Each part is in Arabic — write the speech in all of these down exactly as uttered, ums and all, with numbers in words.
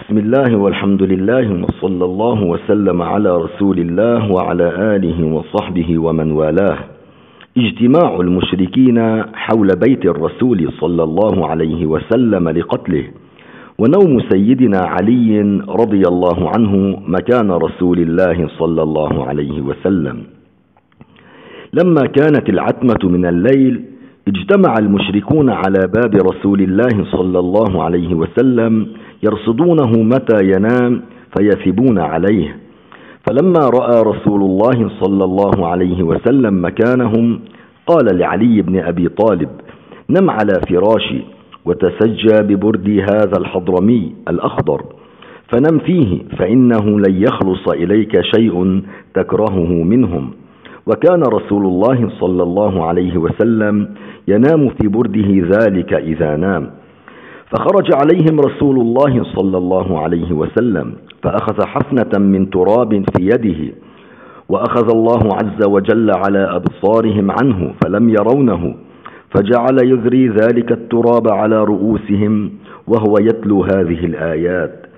بسم الله والحمد لله وصلى الله وسلم على رسول الله وعلى آله وصحبه ومن والاه. اجتماع المشركين حول بيت الرسول صلى الله عليه وسلم لقتله، ونوم سيدنا علي رضي الله عنه مكان رسول الله صلى الله عليه وسلم. لما كانت العتمة من الليل اجتمع المشركون على باب رسول الله صلى الله عليه وسلم يرصدونه متى ينام فيثبون عليه. فلما رأى رسول الله صلى الله عليه وسلم مكانهم قال لعلي بن أبي طالب: نم على فراشي وتسجى ببردي هذا الحضرمي الأخضر، فنم فيه فإنه لن يخلص إليك شيء تكرهه منهم. وكان رسول الله صلى الله عليه وسلم ينام في برده ذلك إذا نام. فخرج عليهم رسول الله صلى الله عليه وسلم فأخذ حفنة من تراب في يده، وأخذ الله عز وجل على أبصارهم عنه فلم يرونه، فجعل يذري ذلك التراب على رؤوسهم وهو يتلو هذه الآيات: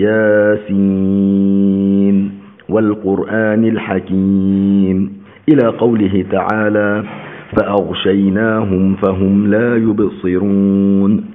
ياسين والقرآن الحكيم، إلى قوله تعالى: فأغشيناهم فهم لا يبصرون.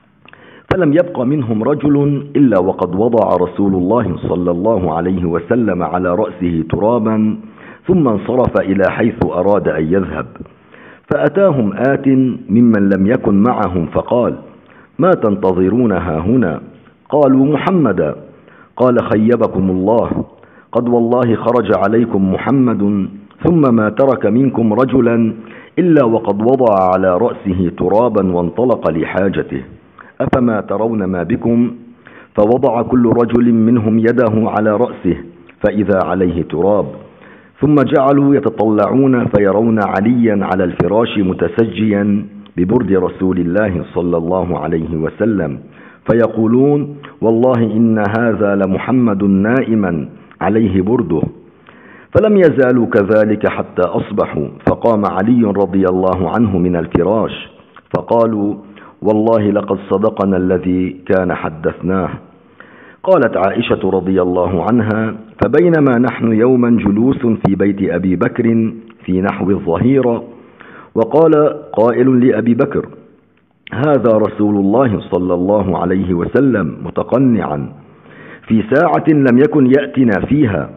فلم يبق منهم رجل إلا وقد وضع رسول الله صلى الله عليه وسلم على رأسه ترابا، ثم انصرف إلى حيث أراد أن يذهب. فأتاهم آت ممن لم يكن معهم فقال: ما تنتظرون هاهنا؟ قالوا: محمدا. قال: خيبكم الله، قد والله خرج عليكم محمد ثم ما ترك منكم رجلا إلا وقد وضع على رأسه ترابا وانطلق لحاجته، أفما ترون ما بكم؟ فوضع كل رجل منهم يده على رأسه فإذا عليه تراب، ثم جعلوا يتطلعون فيرون عليا على الفراش متسجيا ببرد رسول الله صلى الله عليه وسلم، فيقولون: والله إن هذا لمحمد نائما عليه برده. فلم يزالوا كذلك حتى أصبحوا، فقام علي رضي الله عنه من الفراش فقالوا: والله لقد صدقنا الذي كان حدثناه. قالت عائشة رضي الله عنها: فبينما نحن يوما جلوس في بيت أبي بكر في نحو الظهيرة، وقال قائل لأبي بكر: هذا رسول الله صلى الله عليه وسلم متقنعا في ساعة لم يكن يأتنا فيها.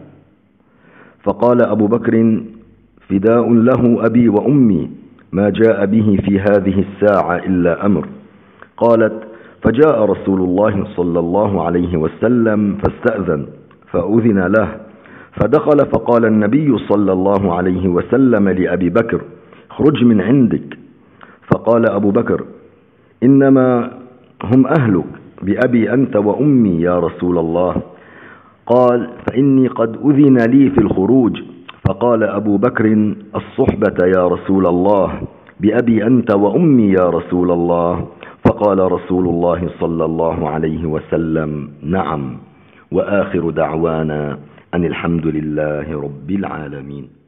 فقال أبو بكر: فداء له أبي وأمي، ما جاء به في هذه الساعة إلا أمر. قالت: فجاء رسول الله صلى الله عليه وسلم فاستأذن فأذن له، فدخل فقال النبي صلى الله عليه وسلم لأبي بكر: اخرج من عندك. فقال أبو بكر: إنما هم أهلك، بأبي أنت وأمي يا رسول الله. قال: فإني قد أذن لي في الخروج. فقال أبو بكر: الصحبة يا رسول الله، بأبي أنت وأمي يا رسول الله. فقال رسول الله صلى الله عليه وسلم: نعم. وآخر دعوانا أن الحمد لله رب العالمين.